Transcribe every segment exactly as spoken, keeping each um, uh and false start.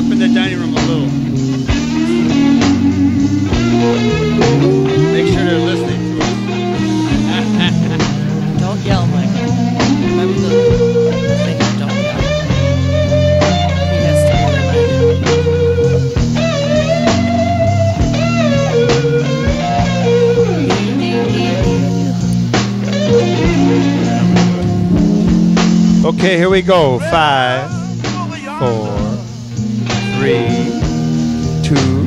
up in the dining room a little. Make sure they're listening to us. Don't yell, Michael. Remember the thing, don't yell. He has to be reminded. Okay, here we go. Five, four, three, two.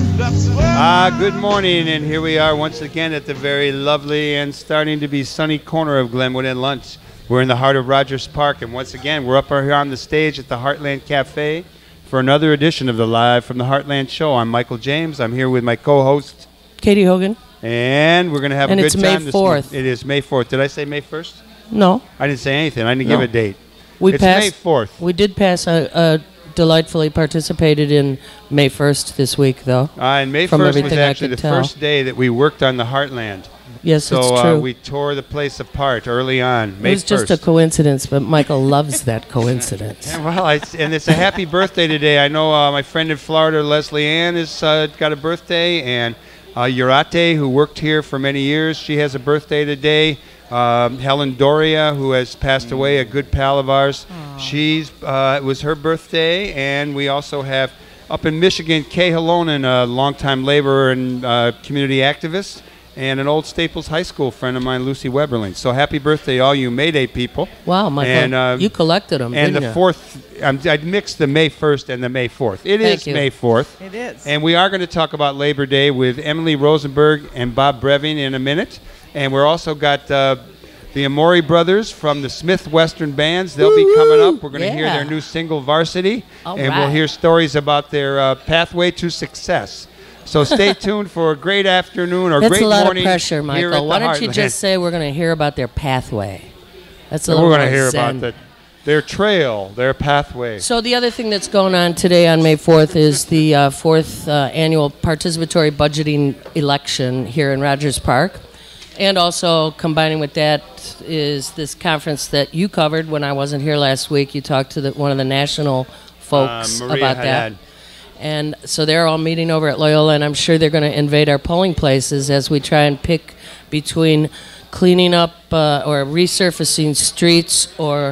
Ah, good morning, and here we are once again at the very lovely and starting to be sunny corner of Glenwood and Lunch. We're in the heart of Rogers Park, and once again, we're up here on the stage at the Heartland Cafe for another edition of the Live from the Heartland Show. I'm Michael James. I'm here with my co-host, Katie Hogan. And we're going to have and a good time May fourth. this morning. It is May fourth. Did I say May first? No. I didn't say anything. I didn't no. give a date. We it's passed, May fourth. We did pass a... a delightfully participated in May first this week, though. Uh, and May first was actually the tell. first day that we worked on the Heartland. Yes, so, it's true. Uh, we tore the place apart early on, May It was first. just a coincidence, but Michael loves that coincidence. Yeah, well, I, and it's a happy birthday today. I know uh, my friend in Florida, Leslie Ann, has uh, got a birthday, and uh, Urate, who worked here for many years, she has a birthday today. Um, Helen Doria, who has passed away, a good pal of ours. Aww. She's uh, it was her birthday, and we also have up in Michigan, Kay Halonen, a longtime laborer and uh, community activist, and an old Staples High School friend of mine, Lucy Weberling. So happy birthday, all you May Day people! Wow, Michael, and, uh, you collected them. And didn't the you? fourth, um, I mixed the May first and the May fourth. It Thank is you. May fourth. It is. And we are going to talk about Labor Day with Emily Rosenberg and Bob Breving in a minute. And we're also got uh, the Amori Brothers from the Smith Western Bands. They'll Woo-hoo! be coming up. We're going to yeah. hear their new single, Varsity. All and right. we'll hear stories about their uh, pathway to success. So stay tuned for a great afternoon or That's great a lot morning. of pressure, Michael. Why don't you Heartland. just say we're going to hear about their pathway? That's a so little We're going to hear zen. about the, their trail, their pathway. So the other thing that's going on today on May fourth is the uh, fourth uh, annual participatory budgeting election here in Rogers Park. And also combining with that is this conference that you covered when I wasn't here last week. You talked to the, one of the national folks uh, Maria about Haddad. that. And so they're all meeting over at Loyola, and I'm sure they're going to invade our polling places as we try and pick between cleaning up uh, or resurfacing streets or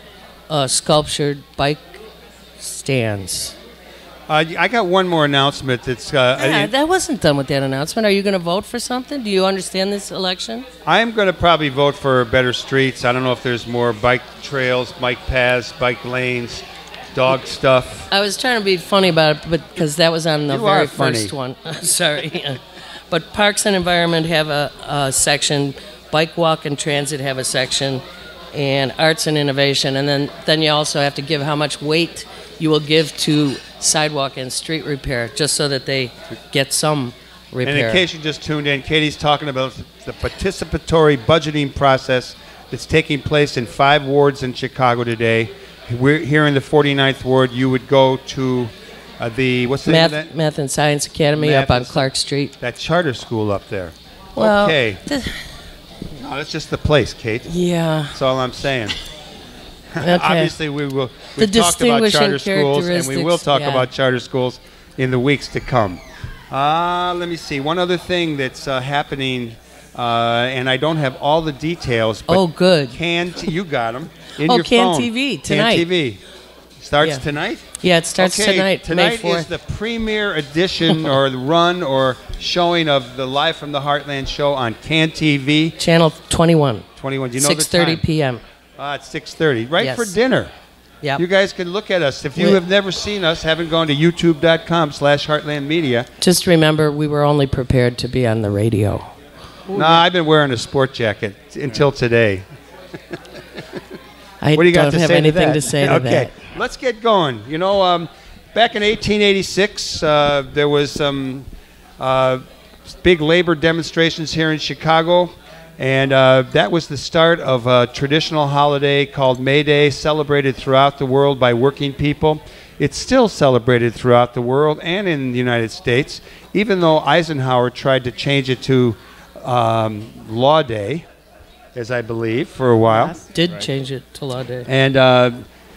uh, sculptured bike stands. Uh, I got one more announcement. That's uh, Yeah, I, that wasn't done with that announcement. Are you going to vote for something? Do you understand this election? I'm going to probably vote for better streets. I don't know if there's more bike trails, bike paths, bike lanes, dog stuff. I was trying to be funny about it, but because that was on the You very are funny. first one. Sorry. But Parks and Environment have a, a section, Bike, Walk, and Transit have a section, and Arts and Innovation. And then, then you also have to give how much weight you will give to sidewalk and street repair, just so that they get some repair. And in case you just tuned in, Katie's talking about the participatory budgeting process that's taking place in five wards in Chicago today. We're here in the forty-ninth ward. You would go to uh, the, what's the Math, name of that? Math and Science Academy Math up on and Clark Street. That charter school up there. Well, okay. th- No, that's just the place, Kate. yeah. That's all I'm saying. Okay. Obviously, we will. We've The talked about distinguishing charter schools, and we will characteristics, talk yeah. about charter schools in the weeks to come. Uh, let me see. One other thing that's uh, happening, uh, and I don't have all the details. But Oh, good. Can t- you got them in Oh, your Can phone? T V tonight. Can T V starts Yeah. tonight. Yeah, it starts okay, tonight, Tonight May fourth. is the premiere edition or the run or showing of the Live from the Heartland show on Can T V. Channel twenty-one. twenty-one. Do you know six the thirty time? p.m. Uh, it's six thirty. Right Yes. for dinner. Yep. You guys can look at us. If you We- have never seen us, haven't gone to youtube.com slash Heartland Media. Just remember, we were only prepared to be on the radio. No, I've been wearing a sport jacket t- until today. I What do you got don't to have say anything to, that? to say to okay, that. let's get going. You know, um, back in eighteen eighty-six, uh, there was some uh, big labor demonstrations here in Chicago. And uh, that was the start of a traditional holiday called May Day, celebrated throughout the world by working people. It's still celebrated throughout the world and in the United States, even though Eisenhower tried to change it to um, Law Day, as I believe, for a while. Did change it to Law Day. And uh,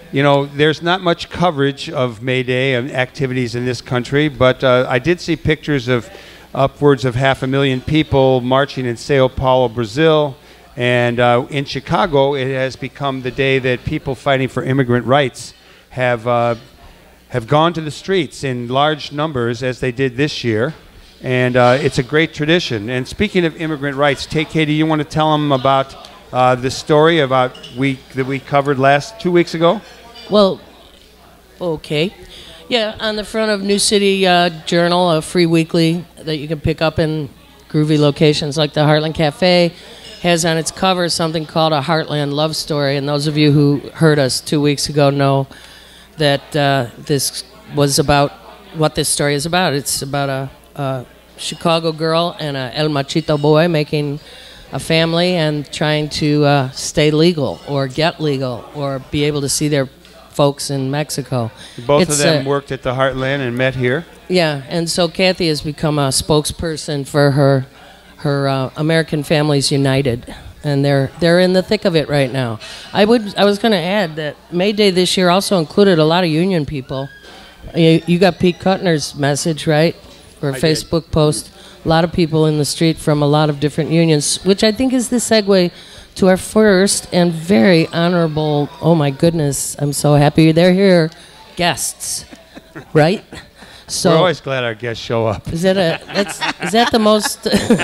you know, there's not much coverage of May Day and activities in this country, but uh, I did see pictures of upwards of half a million people marching in Sao Paulo, Brazil. And uh, in Chicago, it has become the day that people fighting for immigrant rights have uh, have gone to the streets in large numbers, as they did this year. And uh, it's a great tradition. And speaking of immigrant rights, T K, do you want to tell them about uh, the story about week that we covered last two weeks ago? Well, okay. Yeah, on the front of New City uh, Journal, a free weekly that you can pick up in groovy locations like the Heartland Cafe, has on its cover something called a Heartland Love Story. And those of you who heard us two weeks ago know that uh, this was about what this story is about. It's about a, a Chicago girl and a El Machito boy making a family and trying to uh, stay legal or get legal or be able to see their folks in Mexico. Both it's, of them uh, worked at the Heartland and met here. Yeah, and so Kathy has become a spokesperson for her her uh, American Families United, and they're they're in the thick of it right now. I would I was going to add that May Day this year also included a lot of union people. You, you got Pete Kuttner's message, right, or I Facebook did. post. A lot of people in the street from a lot of different unions, which I think is the segue to our first and very honorable. Oh my goodness, I'm so happy they're here, guests, right? So we're always glad our guests show up. Is that a that's is that the most?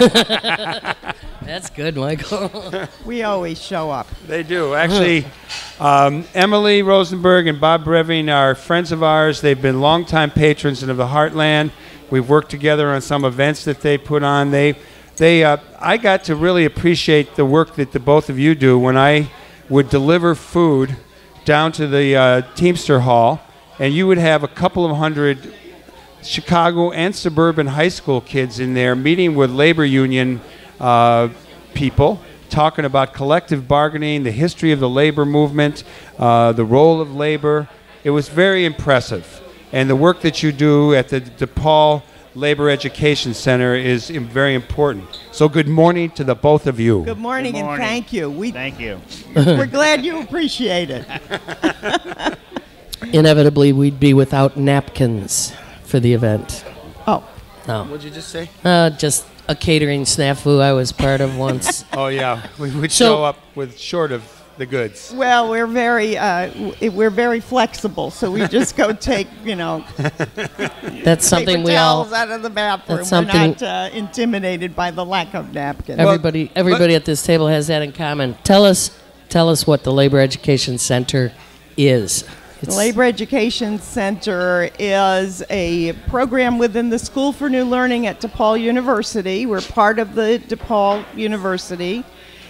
That's good, Michael. We always show up. They do. Actually, um, Emily Rosenberg and Bob Breving are friends of ours. They've been longtime patrons of the Heartland. We've worked together on some events that they put on. They, they, uh, I got to really appreciate the work that the both of you do when I would deliver food down to the uh, Teamster Hall, and you would have a couple of hundred Chicago and suburban high school kids in there meeting with labor union uh, people, talking about collective bargaining, the history of the labor movement, uh, the role of labor. It was very impressive. And the work that you do at the DePaul Labor Education Center is im- very important. So good morning to the both of you. Good morning, Good morning. and thank you. We, Thank you. We're glad you appreciate it. Inevitably, we'd be without napkins for the event. Oh, No, What'd you just say? uh, just a catering snafu I was part of once. Oh, yeah. We would So- show up with short of the goods. well, we're very uh, w- we're very flexible, so we just go take, you know, That's something paper we all. towels out of the bathroom. that's We're something- not uh, intimidated by the lack of napkins. Everybody, everybody at this table has that in common. Tell us, tell us what the Labor Education Center is. The Labor Education Center is a program within the School for New Learning at DePaul University. We're part of the DePaul University,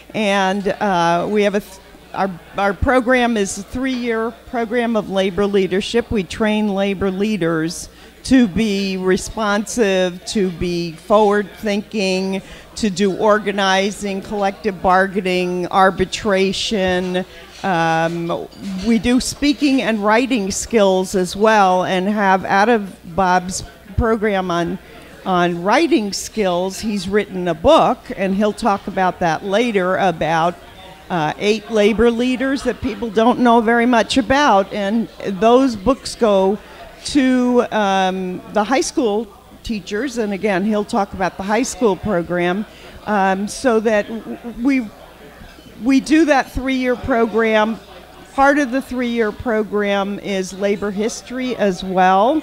and uh, we have a th- our our program is a three-year program of labor leadership. We train labor leaders to be responsive, to be forward-thinking, to do organizing, collective bargaining, arbitration. Um, we do speaking and writing skills as well, and have out of Bob's program on on writing skills, he's written a book, and he'll talk about that later, about uh, eight labor leaders that people don't know very much about, and those books go to um, the high school teachers, and again, he'll talk about the high school program, um, so that w- we we do that three-year program. Part of the three-year program is labor history as well.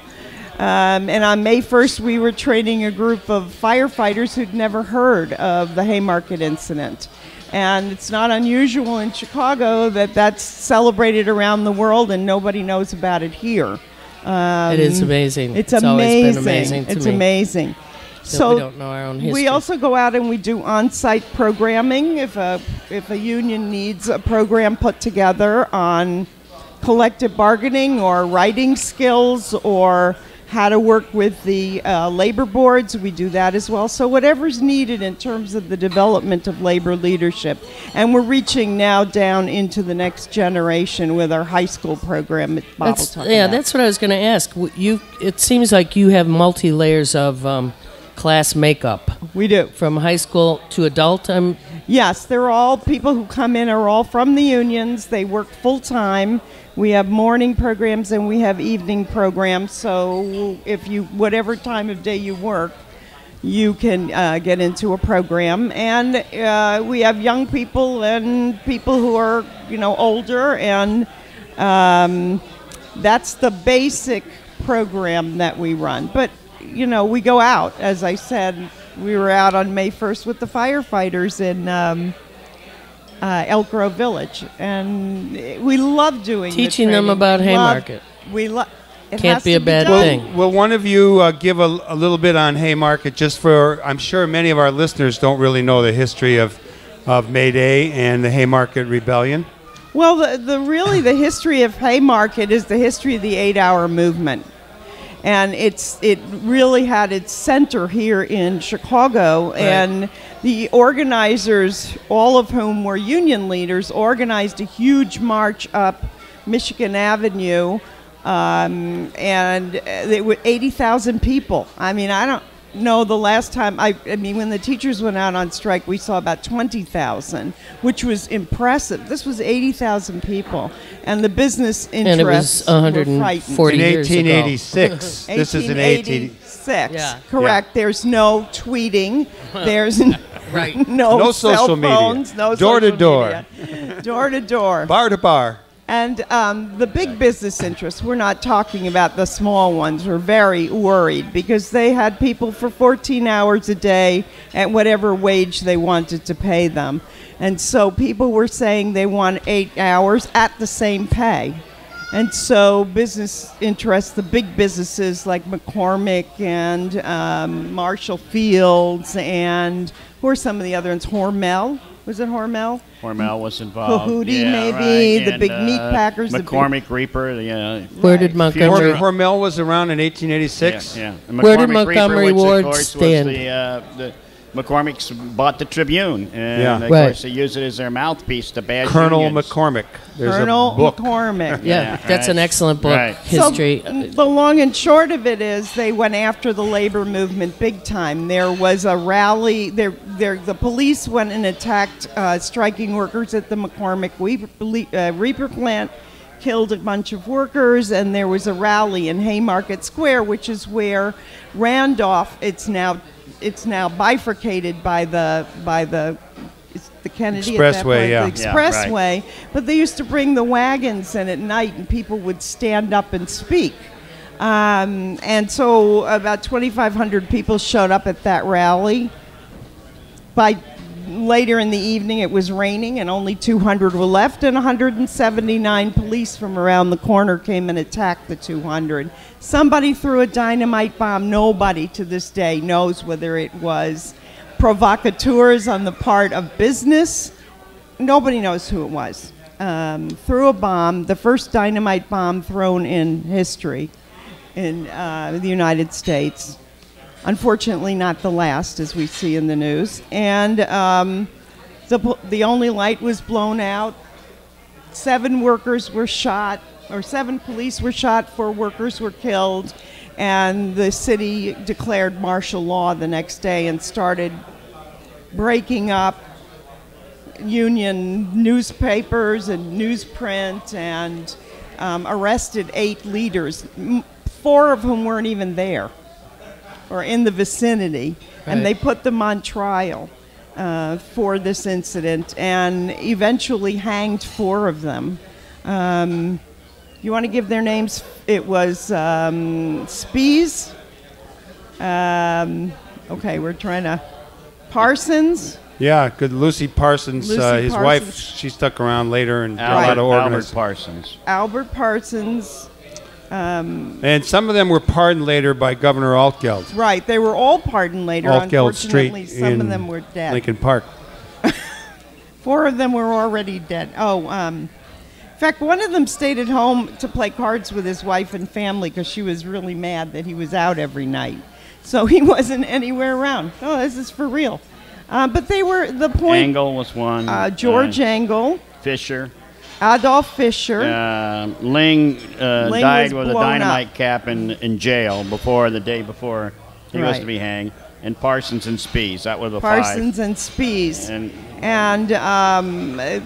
Um, and on May first, we were training a group of firefighters who'd never heard of the Haymarket incident. And it's not unusual in Chicago that that's celebrated around the world and nobody knows about it here. Um, It is amazing. It's, It's amazing. always been amazing to it's me. amazing. that we don't know our own history. We also go out and we do on-site programming. If a if a union needs a program put together on collective bargaining or writing skills or how to work with the uh, labor boards, we do that as well. So whatever's needed in terms of the development of labor leadership. And we're reaching now down into the next generation with our high school program that Bob will That's, talk yeah, about. that's what I was going to ask. W- You, it seems like you have multi layers of um, class makeup We do. from high school to adult. Um, Yes, they're all people who come in are all from the unions. They work full time. We have morning programs and we have evening programs. So if you, whatever time of day you work, you can uh, get into a program. And uh, we have young people and people who are, you know, older, and um, that's the basic program that we run. But, you know, we go out. As I said, we were out on May first with the firefighters in um, uh, Elk Grove Village, and we love doing teaching the them about Haymarket. Love, we love. Can't be a bad well, thing. Will one of you uh, give a, a little bit on Haymarket, just for, I'm sure many of our listeners don't really know the history of, of May Day and the Haymarket Rebellion? Well, the, the really the history of Haymarket is the history of the eight-hour movement. And it's it really had its center here in Chicago, right. And the organizers, all of whom were union leaders, organized a huge march up Michigan Avenue. Um, and it were eighty thousand people. I mean, I don't know the last time, I, I mean, when the teachers went out on strike, we saw about twenty thousand, which was impressive. This was eighty thousand people. And the business interests and it was one hundred forty in years eighteen eighty-six. ago. This is in eighteen eighty-six. Yeah. Correct. Yeah. There's no tweeting. There's right. no, no cell social media. phones, no door social to door. media. Door to door. Bar to bar. And um, the big business interests, we're not talking about the small ones, were very worried because they had people for fourteen hours a day at whatever wage they wanted to pay them. And so people were saying they want eight hours at the same pay. And so business interests, the big businesses like McCormick and um, Marshall Fields and who are some of the other ones? Hormel. Was it Hormel? Hormel was involved. Cahoody, yeah, maybe. right. The and, big uh, meat packers. McCormick the Reaper. Yeah. Where did Montgomery? Hor- Hormel was around in eighteen eighty-six. Yeah. yeah. And Where did McCormick Montgomery Reaper, which, Ward of course, stand? Was the, uh, the McCormick's bought the Tribune, and Yeah. of Right. course they use it as their mouthpiece to badge Colonel unions. McCormick. There's Colonel a book. McCormick. Yeah, Yeah, that's right. an excellent book. Right. History. So, the long and short of it is they went after the labor movement big time. There was a rally. There, there, the police went and attacked uh, striking workers at the McCormick Reaper, uh, Reaper plant, killed a bunch of workers, and there was a rally in Haymarket Square, which is where Randolph, it's now it's now bifurcated by the by the it's the Kennedy at that Expressway, point, yeah. the Yeah, expressway. right. But they used to bring the wagons in at night, and people would stand up and speak. Um, and so about twenty-five hundred people showed up at that rally. By later in the evening, it was raining, and only two hundred were left, and one hundred seventy-nine police from around the corner came and attacked the two hundred. Somebody threw a dynamite bomb. Nobody to this day knows whether it was provocateurs on the part of business. Nobody knows who it was. Um, threw a bomb, the first dynamite bomb thrown in history in uh, the United States. Unfortunately, not the last, as we see in the news. And um, the, the only light was blown out. Seven workers were shot, or seven police were shot, four workers were killed. And the city declared martial law the next day and started breaking up union newspapers and newsprint and um, arrested eight leaders, m- four of whom weren't even there or in the vicinity. Right. And they put them on trial uh, for this incident and eventually hanged four of them. Um, you want to give their names? It was um, Spies. Um, okay, we're trying to... Parsons. Yeah, good. Lucy Parsons, Lucy uh, his Parsons. wife, she stuck around later and did a Albert, lot of Albert organizing. Parsons. Albert Parsons. Um, And some of them were pardoned later by Governor Altgeld. right, they were all pardoned later. Altgeld Street Unfortunately, some in of them were dead. Lincoln Park. Four of them were already dead. Oh, um, in fact, one of them stayed at home to play cards with his wife and family because she was really mad that he was out every night. So he wasn't anywhere around. Oh, this is for real. Uh, but they were, the point... Angle was one. Uh, George uh, Angle, Fisher. Adolf Fisher. Uh, Ling, uh, Ling died was with a blown dynamite up. cap in, in jail before the day before he was Right. to be hanged. And Parsons and Spies. That were the Parsons and Spies. five. And And um, uh,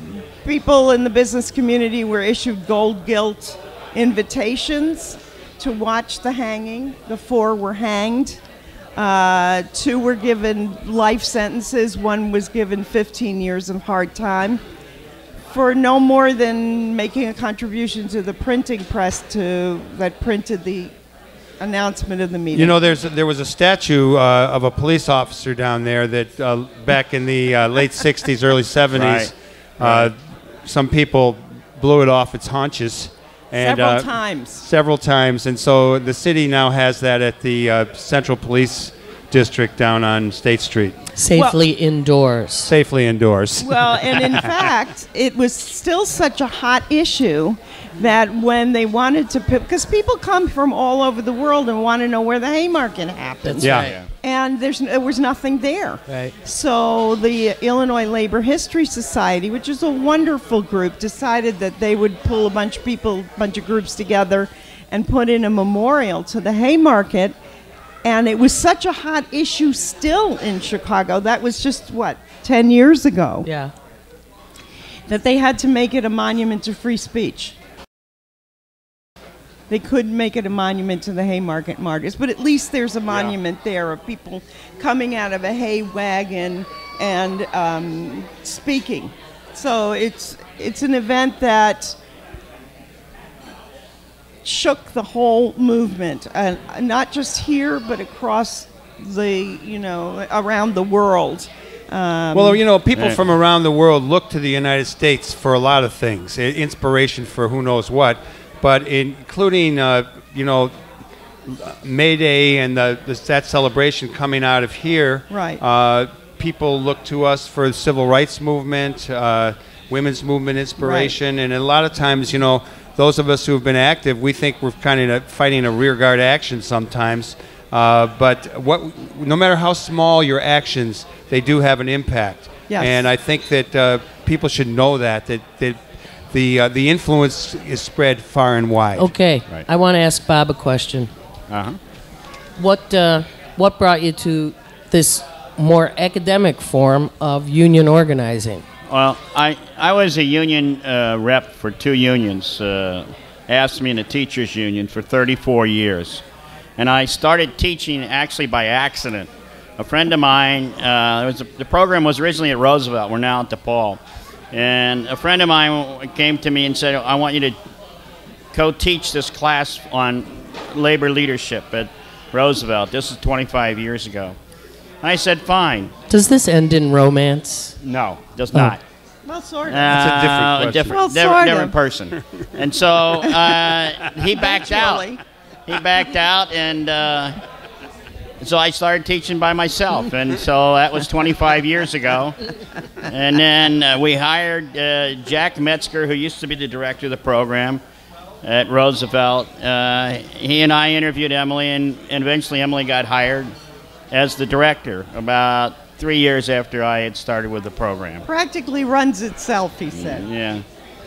people in the business community were issued gold gilt invitations to watch the hanging. The four were hanged. Uh, two were given life sentences. One was given fifteen years of hard time for no more than making a contribution to the printing press to that printed the announcement of the meeting. You know, there's there was a statue uh, of a police officer down there that uh, back in the uh, late sixties, early seventies, Right. Right. uh, some people blew it off its haunches. And, several uh, times. Several times. And so the city now has that at the uh, Central Police District down on State Street. Safely Well- indoors. Safely indoors. Well, and in fact, it was still such a hot issue that when they wanted to, because people come from all over the world and want to know where the Haymarket happens. That's Yeah. right. Yeah. And there's there was nothing there. Right. So the Illinois Labor History Society, which is a wonderful group, decided that they would pull a bunch of people, a bunch of groups together and put in a memorial to the Haymarket. And it was such a hot issue still in Chicago. That was just, what, ten years ago? Yeah. That they had to make it a monument to free speech. They couldn't make it a monument to the Haymarket martyrs, but at least there's a monument there of people coming out of a hay wagon and um, speaking. So it's it's an event that shook the whole movement, and not just here, but across the you know around the world. Um, Well, you know, people Yeah. from around the world look to the United States for a lot of things, i- inspiration for who knows what, but including, uh, you know, May Day and the, the, that celebration coming out of here. Right. Uh, people look to us for the civil rights movement, uh, women's movement inspiration, and a lot of times, you know, those of us who have been active, we think we're kind of fighting a rearguard action sometimes. Uh, but what, no matter how small your actions, they do have an impact. Yes. And I think that uh, people should know that that, that the uh, the influence is spread far and wide. Okay. Right. I want to ask Bob a question. Uh-huh. What uh, what brought you to this more academic form of union organizing? Well, I, I was a union uh, rep for two unions, uh, asked me in the teachers union for thirty-four years. And I started teaching actually by accident. A friend of mine, uh, it was a, the program was originally at Roosevelt. We're now at DePaul. And a friend of mine came to me and said, I want you to co-teach this class on labor leadership at Roosevelt. This is twenty-five years ago. I said, fine. Does this end in romance? No, does Oh. not. well, sort of. That's a different Uh, question. different, Well, different, sort different of. person. And so uh, he backed out. Eventually. He backed out, and uh, so I started teaching by myself. And so that was twenty-five years ago. And then uh, we hired uh, Jack Metzger, who used to be the director of the program at Roosevelt. Uh, he and I interviewed Emily, and, and eventually Emily got hired as the director about three years after I had started with the program. Practically runs itself, he said. Yeah.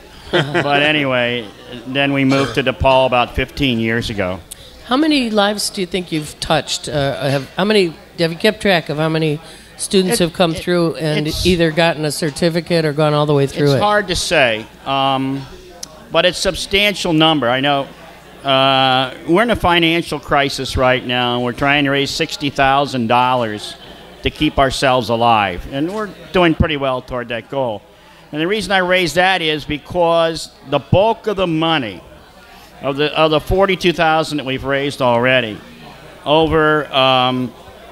But anyway, then we moved to DePaul about fifteen years ago. How many lives do you think you've touched? Uh, have, how many, have you kept track of how many students It- have come it- through and it's- either gotten a certificate or gone all the way through It's it? hard to say, um, but it's a substantial number. I know uh, we're in a financial crisis right now, and we're trying to raise sixty thousand dollars to keep ourselves alive, and we're doing pretty well toward that goal. And the reason I raise that is because the bulk of the money of the of the forty-two thousand that we've raised already, over um,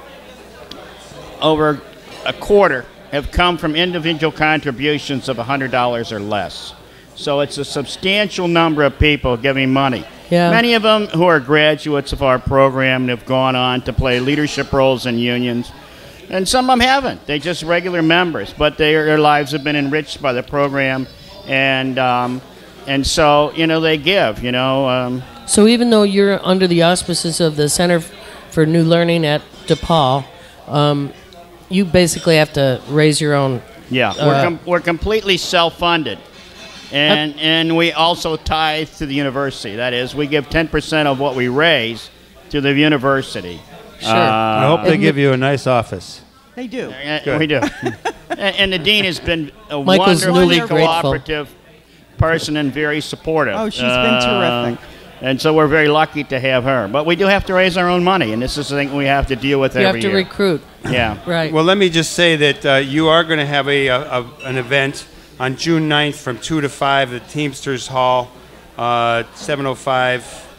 over a quarter have come from individual contributions of one hundred dollars or less. So it's a substantial number of people giving money. Yeah. Many of them who are graduates of our program and have gone on to play leadership roles in unions. And some of them haven't. They're just regular members, but they, their lives have been enriched by the program. And um, and so, you know, they give, you know. Um, So even though you're under the auspices of the Center for New Learning at DePaul, um, you basically have to raise your own. yeah, Uh, we're, com- we're completely self-funded. And, and we also tithe to the university. That is, we give ten percent of what we raise to the university. Sure. I Uh, hope they And give the- you a nice office. They do. Uh, we do. and, and the dean has been a Michael's wonderfully newly grateful. cooperative person and very supportive. Oh, she's been Uh, terrific. And so we're very lucky to have her. But we do have to raise our own money, and this is the thing we have to deal with You every have to year. recruit. Yeah. Right. Well, let me just say that uh, you are going to have a, a, a an event on June ninth from two to five at Teamsters Hall, uh, seven oh five,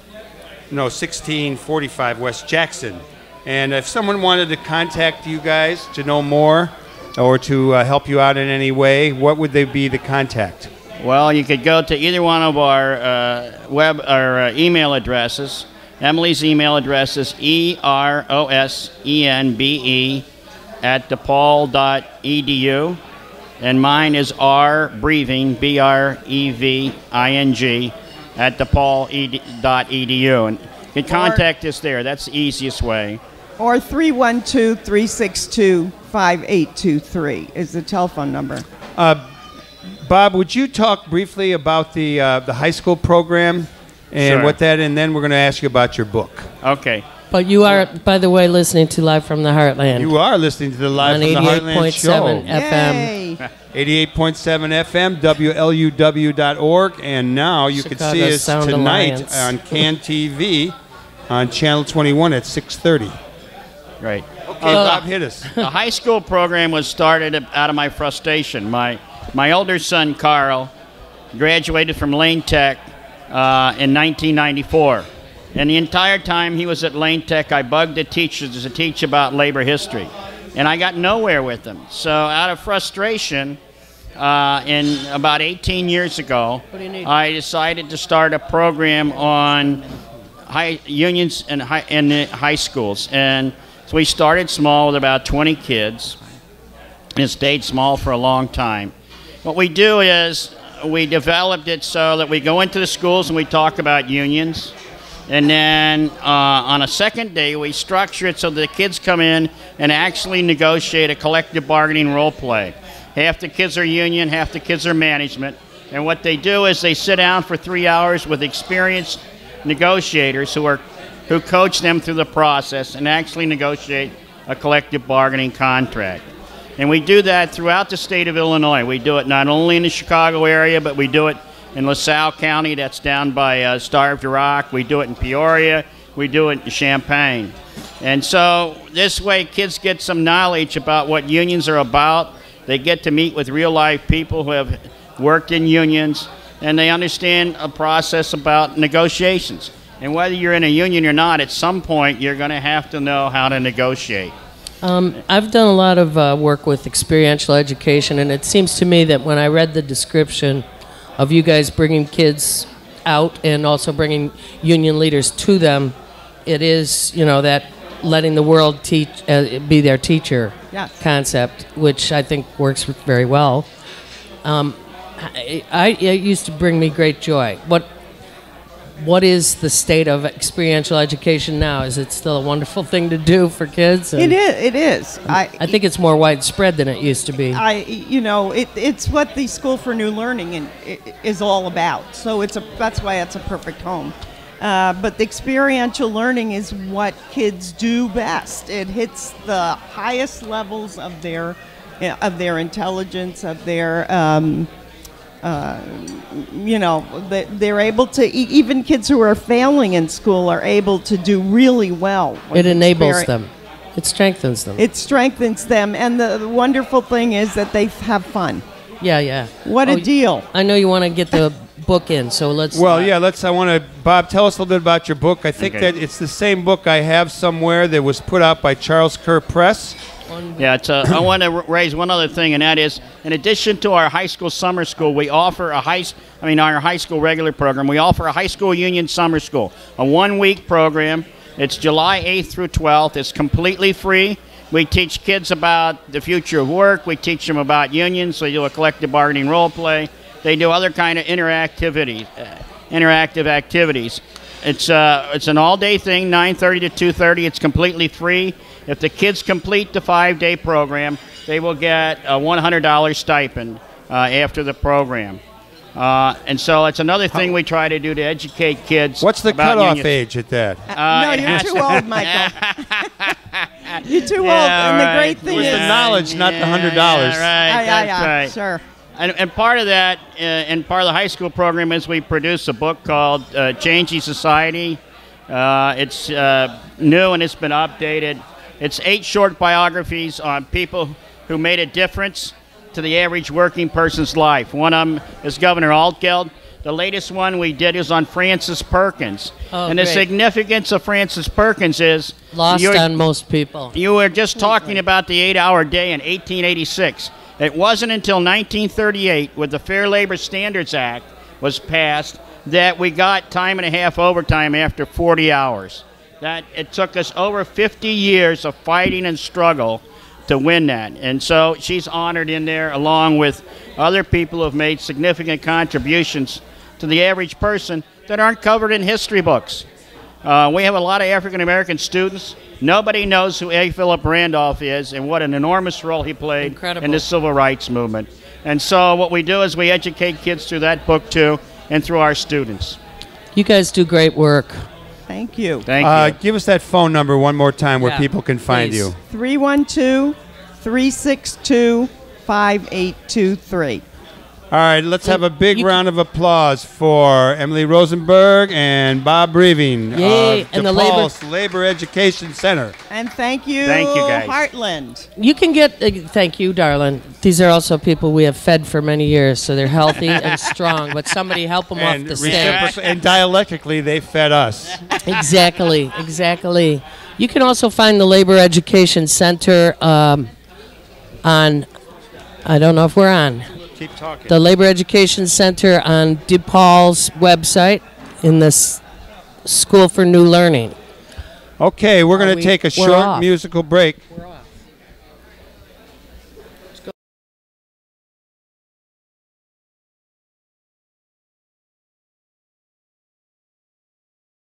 no, sixteen forty-five West Jackson. And if someone wanted to contact you guys to know more or to uh, help you out in any way, what would they be the contact? Well, you could go to either one of our uh, web or uh, email addresses. Emily's email address is E R O S E N B E at DePaul dot E D U. And mine is R Breathing, B R E V I N G, at DePaul dot E D U. And you can contact us there. That's the easiest way. Or three one two, three six two, five eight two three is the telephone number. Uh, Bob, would you talk briefly about the uh, the high school program and Sure. what that, and then we're going to ask you about your book. Okay. But you are, by the way, listening to Live from the Heartland You are listening to the Live on from the eighty-eight Heartland point show. seven F M. Yay. eighty-eight point seven F M, W L U W dot org, and now you can Chicago see us Sound tonight Alliance. on Can T V on Channel twenty-one at six thirty. Great. Okay, Uh, Bob, hit us. The high school program was started out of my frustration. My my older son, Carl, graduated from Lane Tech uh, in nineteen ninety-four. And the entire time he was at Lane Tech, I bugged the teachers to teach about labor history. And I got nowhere with them. So out of frustration, uh, in about eighteen years ago, What do you need? I decided to start a program on high unions and high, in the high schools. And so we started small with about twenty kids. It stayed small for a long time. What we do is we developed it so that we go into the schools and we talk about unions. And then uh, on a second day, we structure it so the kids come in and actually negotiate a collective bargaining role play. Half the kids are union, half the kids are management. And what they do is they sit down for three hours with experienced negotiators who are who coach them through the process and actually negotiate a collective bargaining contract. And we do that throughout the state of Illinois. We do it not only in the Chicago area, but we do it in LaSalle County, that's down by uh, Starved Rock. We do it in Peoria. We do it in Champaign. And so this way kids get some knowledge about what unions are about. They get to meet with real life people who have worked in unions, and they understand a process about negotiations. And whether you're in a union or not, at some point you're going to have to know how to negotiate. Um, I've done a lot of uh, work with experiential education, and it seems to me that when I read the description of you guys bringing kids out and also bringing union leaders to them, it is, you know, that letting the world teach, uh, be their teacher Yes. concept, which I think works very well. Um, I, I, it used to bring me great joy. What What is the state of experiential education now? Is it still a wonderful thing to do for kids? It And is. It is. I, I think it's more widespread than it used to be. I, you know, it, it's what the School for New Learning in, i- is all about. So it's a that's why it's a perfect home. Uh, but the experiential learning is what kids do best. It hits the highest levels of their of their intelligence, of their um, uh, you know, they- they're able to. e- Even kids who are failing in school are able to do really well. with It enables experi- them. It strengthens them. It strengthens them, and the, the wonderful thing is that they have fun. yeah, yeah. What Oh, a deal! I know you want to get the book in, so let's. Well, yeah, let's. I want to, Bob, tell us a little bit about your book. I think Okay. that it's the same book I have somewhere that was put out by Charles Kerr Press. Yeah, it's a, I want to r- raise one other thing, and that is, in addition to our high school summer school, we offer a high, s- I mean, our high school regular program, we offer a high school union summer school, a one-week program. It's July eighth through twelfth. It's completely free. We teach kids about the future of work. We teach them about unions. They do a collective bargaining role play. They do other kind of interactivity, uh, interactive activities. It's uh, it's an all-day thing, nine thirty to two thirty. It's completely free. If the kids complete the five-day program, they will get a one hundred dollars stipend uh, after the program. Uh, and so it's another thing we try to do to educate kids. What's the about cutoff unions. age at that? no, it you're has too to- old, Michael. You're too Yeah, old, and right. the great thing With is, the knowledge, not the hundred dollars. Yeah, right. yeah, yeah, That's yeah, right. sure. And, and part of that, uh, and part of the high school program is we produce a book called uh, Changing Society. Uh, it's uh, new and it's been updated. It's eight short biographies on people who made a difference to the average working person's life. One of them is Governor Altgeld. The latest one we did is on Francis Perkins. Oh, and the great. significance of Francis Perkins is Lost you're- on most people. you were just talking about the eight-hour day in eighteen eighty-six. It wasn't until nineteen thirty-eight, with the Fair Labor Standards Act was passed, that we got time and a half overtime after forty hours. That it took us over fifty years of fighting and struggle to win that. And so she's honored in there, along with other people who have made significant contributions to the average person that aren't covered in history books. Uh, we have a lot of African-American students. Nobody knows who A. Philip Randolph is and what an enormous role he played Incredible. in the civil rights movement. And so what we do is we educate kids through that book, too, and through our students. You guys do great work. Thank you. Thank Uh, you. give us that phone number one more time where Yeah, people can find please. you. three one two, three six two, five eight two three. All right, let's have a big You- round of applause for Emily Rosenberg and Bob Breiving Yay, of and the labor- DePaul's Labor Education Center. And thank you, Thank you, guys. Heartland. You can get, uh, thank you, darling. These are also people we have fed for many years, so they're healthy and strong, but somebody help them off And, the stage. reciproc- and dialectically, they fed us. Exactly, exactly. You can also find the Labor Education Center um, on, I don't know if we're on, Keep talking. the Labor Education Center on DePaul's website in the S- School for New Learning. Okay, we're Are going to we- take a we're short off. musical break. We're off.